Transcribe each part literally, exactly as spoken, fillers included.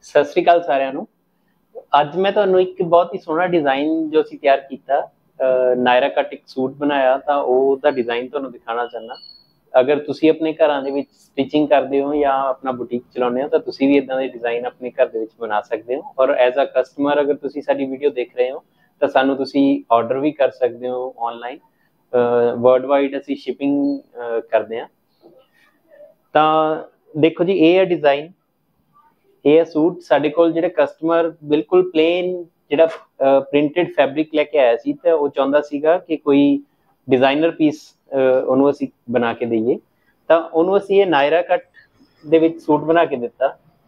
सत श्री अकाल सारिਆਂ ਨੂੰ। ਅੱਜ मैं ਤੁਹਾਨੂੰ एक बहुत ही सोहना डिजाइन जो ਅਸੀਂ ਤਿਆਰ ਕੀਤਾ ਨਾਇਰਾ ਕੱਟ ਇੱਕ ਸੂਟ ਬਣਾਇਆ ਤਾਂ ਉਹਦਾ डिजाइन ਤੁਹਾਨੂੰ ਦਿਖਾਣਾ ਚਾਹਨਾ। अगर ਤੁਸੀਂ ਆਪਣੇ ਘਰਾਂ ਦੇ ਵਿੱਚ ਸਟਿਚਿੰਗ ਕਰਦੇ ਹੋ ਜਾਂ ਆਪਣਾ ਬੁਟੀਕ ਚਲਾਉਂਦੇ ਹੋ ਤਾਂ ਤੁਸੀਂ ਵੀ ਇਦਾਂ ਦੇ डिजाइन ਆਪਣੇ ਘਰ ਦੇ ਵਿੱਚ ਬਣਾ ਸਕਦੇ ਹੋ ਔਰ ਐਜ਼ ਅ ਕਸਟਮਰ ਅਗਰ ਤੁਸੀਂ ਸਾਡੀ ਵੀਡੀਓ ਦੇਖ ਰਹੇ ਹੋ ਤਾਂ ਸਾਨੂੰ ਤੁਸੀਂ ਆਰਡਰ ਵੀ ਕਰ ਸਕਦੇ ਹੋ ਆਨਲਾਈਨ। ਵਰਲਡ ਵਾਈਡ ਅਸੀਂ ਸ਼ਿਪਿੰਗ ਕਰਦੇ ਹਾਂ। ਤਾਂ ਦੇਖੋ ਜੀ ਇਹ ਹੈ डिजाइन। ਇਹ ਸੂਟ ਸਾਡੇ ਕੋਲ ਜਿਹੜੇ ਕਸਟਮਰ ਬਿਲਕੁਲ ਪਲੇਨ ਜਿਹੜਾ ਪ੍ਰਿੰਟਡ ਫੈਬਰਿਕ ਲੈ ਕੇ ਆਇਆ ਸੀ ਤੇ ਉਹ ਚਾਹੁੰਦਾ ਸੀਗਾ ਕਿ ਕੋਈ ਡਿਜ਼ਾਈਨਰ ਪੀਸ ਉਹਨੂੰ ਅਸੀਂ ਬਣਾ ਕੇ ਦਈਏ ਤਾਂ ਉਹਨੂੰ ਅਸੀਂ ਇਹ ਨਾਇਰਾ ਕੱਟ ਦੇ ਵਿੱਚ ਸੂਟ ਬਣਾ ਕੇ ਦਿੱਤਾ।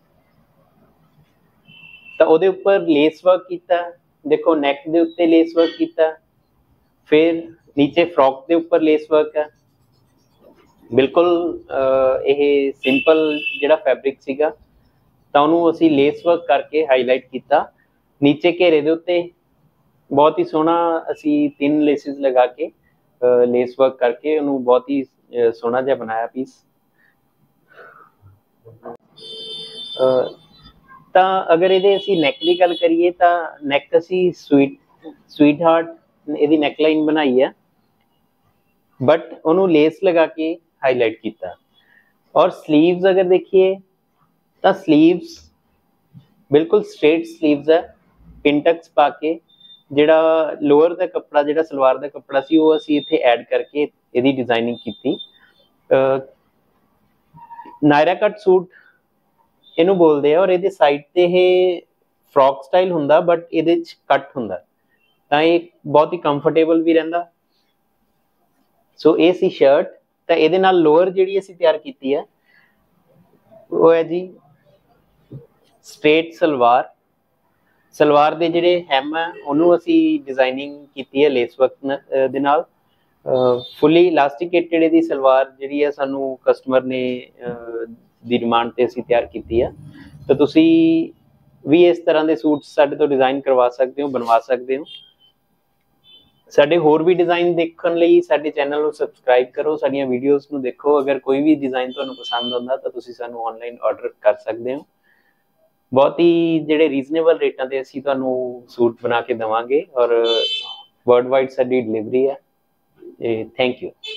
ਤਾਂ ਉਹਦੇ ਉੱਪਰ ਲੇਸ ਵਰਕ ਕੀਤਾ, ਦੇਖੋ ਨੈਕ ਦੇ ਉੱਤੇ ਲੇਸ ਵਰਕ ਕੀਤਾ, ਫਿਰ ਨੀਚੇ ਫਰੋਕ ਦੇ ਉੱਪਰ ਲੇਸ ਵਰਕ ਹੈ। ਬਿਲਕੁਲ ਇਹ ਸਿੰਪਲ ਜਿਹੜਾ ਫੈਬਰਿਕ ਸੀਗਾ ਤਾਂ ਉਹਨੂੰ ਅਸੀਂ ਲੇਸ ਵਰਕ ਕਰਕੇ ਹਾਈਲਾਈਟ ਕੀਤਾ। ਨੀਚੇ ਘੇਰੇ ਦੇ ਉੱਤੇ ਬਹੁਤ ਹੀ ਸੋਹਣਾ ਅਸੀਂ ਤਿੰਨ ਲੇਸਿਸ ਲਗਾ ਕੇ ਲੇਸ ਵਰਕ ਕਰਕੇ ਉਹਨੂੰ ਬਹੁਤ ਹੀ ਸੋਹਣਾ ਜਿਹਾ ਬਣਾਇਆ ਪੀਸ। ਤਾਂ ਅਗਰ ਇਹਦੇ ਅਸੀਂ ਨੈਕ ਦੀ ਗੱਲ ਕਰੀਏ ਤਾਂ ਨੈਕ ਅਸੀਂ ਸਵੀਟ ਸਵੀਟ ਹਾਰਟ ਇਹਦੀ ਨੈਕਲਾਈਨ ਬਣਾਈ ਹੈ ਬਟ ਉਹਨੂੰ ਲੇਸ ਲਗਾ ਕੇ ਹਾਈਲਾਈਟ ਕੀਤਾ। ਔਰ स्लीव्स अगर देखिए तो स्लीव्स बिल्कुल स्ट्रेट स्लीव्स है। पिनटक्स पा के जिहड़ा लोअर का कपड़ा जिहड़ा सलवार का कपड़ा सी वो असी इत्थे ऐड करके इहदी डिजाइनिंग कीती। नायरा कट सूट इहनूं बोलदे आ और इहदे साइड ते इह फ्रॉक स्टाइल हुंदा बट इहदे च कट हुंदा तां इह बहुत ही कंफर्टेबल भी रहिंदा। सो ये सी शर्ट ਤਾਂ ਇਹਦੇ ਨਾਲ ਲੋਅਰ ਜਿਹੜੀ ਅਸੀਂ ਤਿਆਰ ਕੀਤੀ ਹੈ ਉਹ ਹੈ ਜੀ ਸਟ੍ਰੇਟ ਸਲਵਾਰ। ਸਲਵਾਰ ਦੇ ਜਿਹੜੇ ਹੈਮ ਹੈ ਉਹਨੂੰ ਅਸੀਂ ਡਿਜ਼ਾਈਨਿੰਗ ਕੀਤੀ ਹੈ ਲੇਸ ਵਰਕ ਦੇ ਨਾਲ। ਫੁੱਲੀ ਇਲਾਸਟਿਕੇਟਡ ਇਹਦੀ ਸਲਵਾਰ ਜਿਹੜੀ ਹੈ ਸਾਨੂੰ ਕਸਟਮਰ ਨੇ ਦੀ ਡਿਮਾਂਡ ਤੇ ਅਸੀਂ ਤਿਆਰ ਕੀਤੀ ਹੈ। ਤਾਂ ਤੁਸੀਂ ਵੀ ਇਸ ਤਰ੍ਹਾਂ ਦੇ ਸੂਟ ਸਾਡੇ ਤੋਂ ਡਿਜ਼ਾਈਨ ਕਰਵਾ ਸਕਦੇ ਹੋ, ਬਣਵਾ ਸਕਦੇ ਹੋ। ਸਾਡੇ ਹੋਰ ਵੀ डिजाइन देखने ਲਈ ਸਾਡੇ ਚੈਨਲ ਨੂੰ ਸਬਸਕ੍ਰਾਈਬ ਕਰੋ, ਸਾਡੀਆਂ ਵੀਡੀਓਜ਼ ਨੂੰ ਦੇਖੋ। ਅਗਰ ਕੋਈ ਵੀ डिजाइन ਤੁਹਾਨੂੰ ਪਸੰਦ ਆਉਂਦਾ ਤਾਂ ਤੁਸੀਂ ਸਾਨੂੰ ਆਨਲਾਈਨ ਆਰਡਰ ਕਰ ਸਕਦੇ ਹੋ। ਬਹੁਤ ਹੀ ਜਿਹੜੇ ਰੀਜ਼ਨੇਬਲ ਰੇਟਾਂ ਤੇ ਅਸੀਂ ਤੁਹਾਨੂੰ ਸੂਟ ਬਣਾ ਕੇ ਦੇਵਾਂਗੇ ਔਰ ਵਰਲਡ ਵਾਈਡ ਸਾਡੀ ਡਿਲੀਵਰੀ ਹੈ। Thank you.